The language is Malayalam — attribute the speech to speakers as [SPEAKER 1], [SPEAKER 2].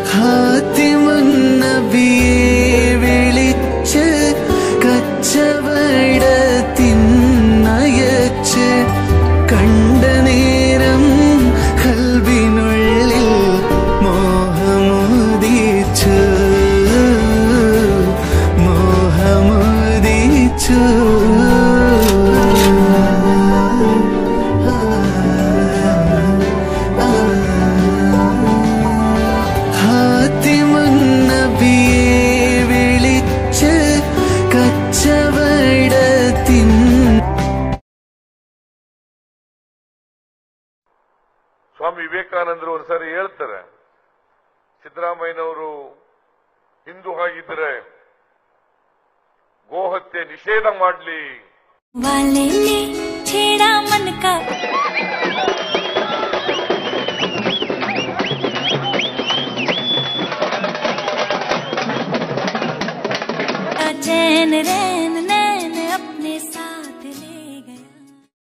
[SPEAKER 1] ഹാത്തിമുന്നബിയെ വിളിച്ച് കച്ചവടത്തിനയച്ച് കണ്ട നേരം ഖൽബിനുള്ളിൽ മോഹമുദിച്ചു മോഹമുദിച്ചു.
[SPEAKER 2] ಸ್ವಾಮಿ ವಿವೇಕಾನಂದರು ಒಂದ್ಸರಿ ಹೇಳ್ತಾರೆ, ಸಿದ್ದರಾಮಯ್ಯನವರು ಹಿಂದೂ ಆಗಿದ್ರೆ ಗೋಹತ್ಯೆ ನಿಷೇಧ ಮಾಡಲಿ.
[SPEAKER 3] चैन रे